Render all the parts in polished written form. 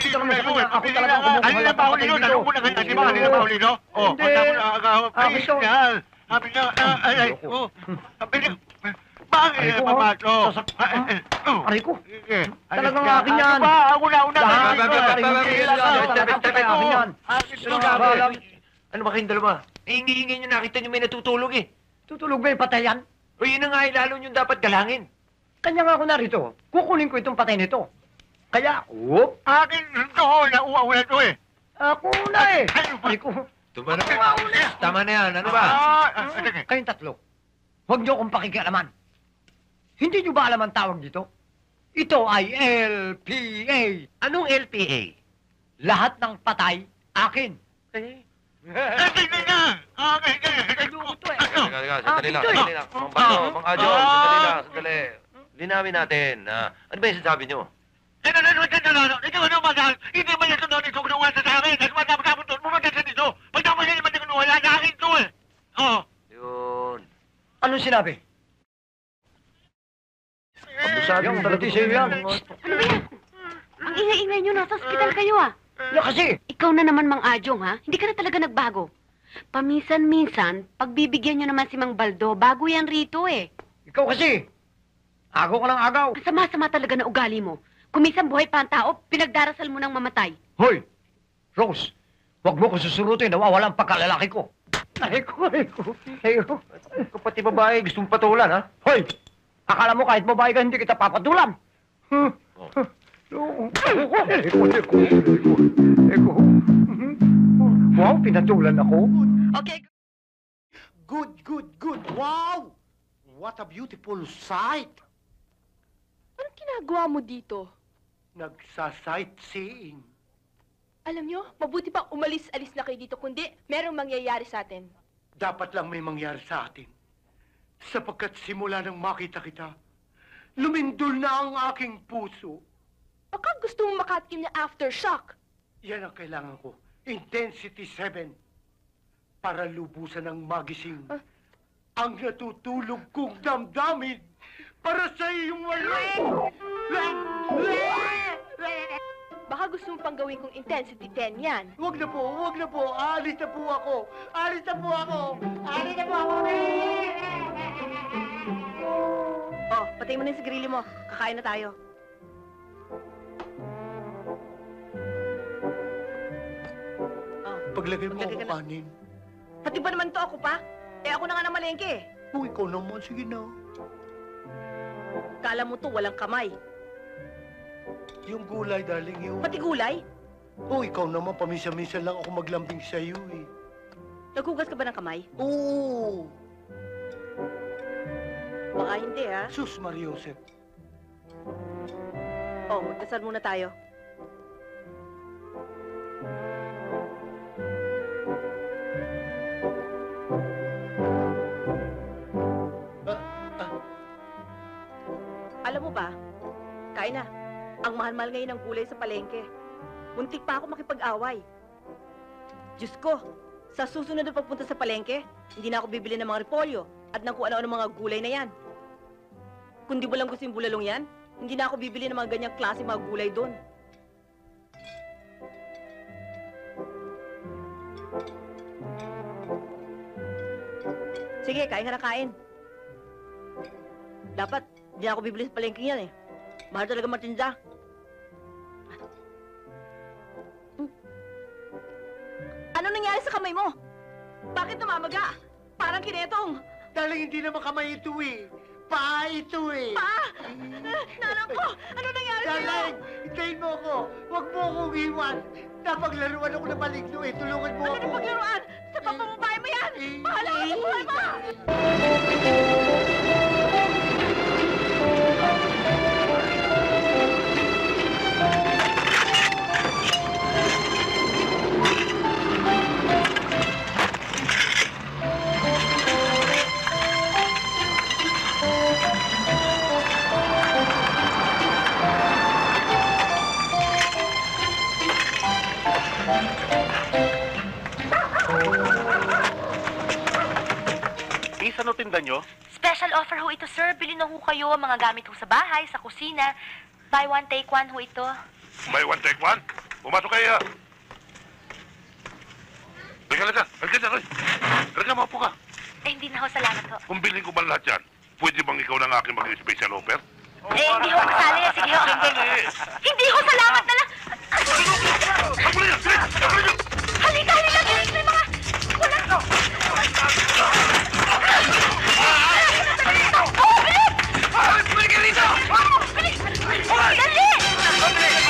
dito naman sa kanya. Ako talaga kumukuha Kanina ng pa huli patay no? dito. Tanong ko na kanya, di ba? Kanina pa huli no? Oh, Hindi. wala ko nakakapis Akin to. niya. Sabi niya, sabi niya, bakit Aray ko, papato? Aray ko. Sige. Talagang akin yan. Ano ba? Ako na, una. Ano ba kayong dalawa? Hingi-hingi nyo, nakita nyo may natutulog eh. Tutulog ba yung patayan? O yun na nga, lalo nyo dapat galangin. Kanya nga ako narito. Kukunin ko itong patay nito. Kaya, whoop, Akin ito, nauuwi ito eh. ako na eh. Aray ko. Tama na. Tama na yan, ano ba? Kayong tatlo, huwag niyo akong pakikialaman. Hindi niyo ba alam ang tawag dito? Ito ay LPA. Anong LPA? Lahat ng patay, akin. Hindi na. Akin. Sandali lang. Mang Adjo, sandali. Linawin natin. Ano ba yung sasabi nyo? Hindi man ito doon ito kinuha sa akin. Kasi matapos doon, pumunta sa dito. Pagtapos hindi man ito kinuha, sa akin ito eh. Oo. Yun. Anong sinabi? Pagbusabi Yung mo talati sa'yo yan. Ano ba yan? Ang ingay-ingay nyo, nasa ospital kayo ah. Ya kasi, Ikaw na naman, Mang Adyong, ha? Hindi ka na talaga nagbago. Paminsan-minsan, pagbibigyan nyo naman si Mang Baldo, bago yan rito eh. ikaw kasi. Agaw ka ng agaw. Ang sama-sama talaga na ugali mo. Kuminsan buhay pa ang tao, pinagdarasal mo ng mamatay. Hoy, Rose, huwag mo ko susurutin, nawawala ang pagkalalaki ko. Ay ko. Kapati babae, gusto mong patulan, ha? Hoy, akala mo kahit babae ka, hindi kita papatulan. Wow, pinatulan ako. Okay. Good. Wow! What a beautiful sight. Anong ginagawa mo dito? Nagsa-sightseeing. Alam nyo, mabuti pa umalis-alis na kayo dito, kundi merong mangyayari sa atin. Dapat lang may mangyari sa atin. Sapagkat simula nang makita kita, lumindol na ang aking puso. Baka gusto mong makatikim ng aftershock. Yan ang kailangan ko. Intensity 7. Para lubusan ng magising. Ang natutulog kong damdamin. Para sa iyong walo. Baka gusto mong pang gawin kong intensity 10 yan. Huwag na po. Alis na po ako. Oh, patay mo na yung sigarilyo mo. Kakain na tayo. Paglagay mo Paglagay ako ka na. kanin. Pati ba naman to ako pa? Eh ako na nga na malengke eh. Oh, ikaw naman. Sige na. Kala mo to walang kamay. Yung gulay, darling, yun. Pati gulay? Oh, ikaw naman. Paminsan-minsan lang ako maglambing sa'yo, eh. Naghugas ka ba ng kamay? Oo. Baka hindi ha. Sus, Mariosep. Oh, magdasal muna tayo. Alam mo ba, kain na. Ang mahal-mahal ngayon ng gulay sa palengke. Muntik pa ako makipag-away. Diyos ko, sa susunod na pagpunta sa palengke, hindi na ako bibili ng mga repolyo at ng kung ano-ano mga gulay na yan. Kung di mo lang gusto yung bulalong yan, hindi na ako bibili ng mga ganyang klase mga gulay doon. Sige, kain ka na kain. Dapat, hindi na ako bibili sa palengke yan eh. Mahal talaga matinda. Ano nangyari sa kamay mo? Bakit namamaga? Parang kinetong. Darling, hindi naman kamay ito, eh. Paa ito, eh. Pa! Nanang ko! Ano nangyari sa'yo? Darling, hintayin mo ako. Huwag mo akong iwan. Napaglaruan ako ng maligno, eh. Tulungan mo Ano ako. na paglaruan? Sa pamamabay mo yan! Bahala ka sa buhay mo! Ano tinda nyo? Special offer ho ito, sir. Bili na ho kayo mga gamit ho sa bahay, sa kusina. Buy one, take one ho ito. Buy one, take one? Pumasok kayo. Halika. Halika, maupo ka. Eh, hindi na ho, salamat ho. Kung bilhin ko ba lahat yan, pwede bang ikaw na ang aking maging special offer? Eh, hindi ho kasali. Sige ho. Hindi ho, salamat na lang. Halika. Bilis mo yung mga... Wala. Dali!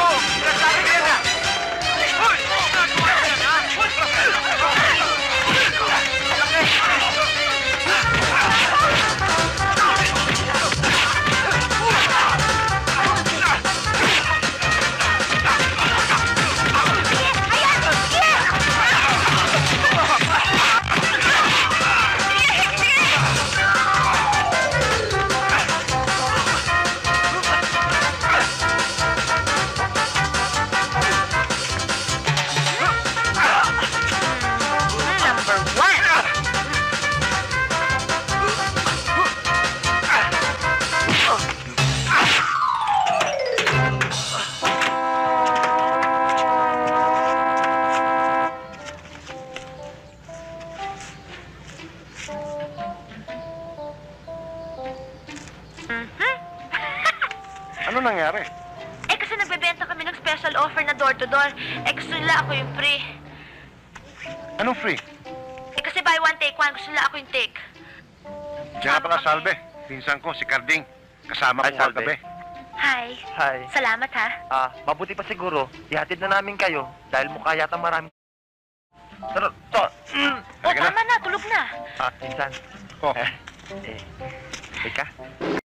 Number one. Ano nangyari? Eh, kasi nagbebenta kami ng special offer na door-to-door. Eh, gusto nila ako yung free. Anong free? Eh, kasi buy one, take one. Gusto nila ako yung take. Diyan pala, Salve. Pinsan ko, si Carding. Kasama ko kagabi. Hi. Hi. Salamat, ha? Mabuti pa siguro, ihatid na namin kayo dahil mukha yata marami. Pero, Oh, Halika na. tama na. Tulog na. Pinsan. Oh. Teka.